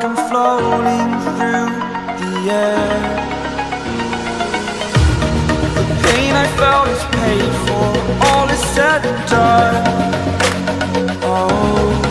I'm floating through the air. The pain I felt is paid for, all is said and done. Oh,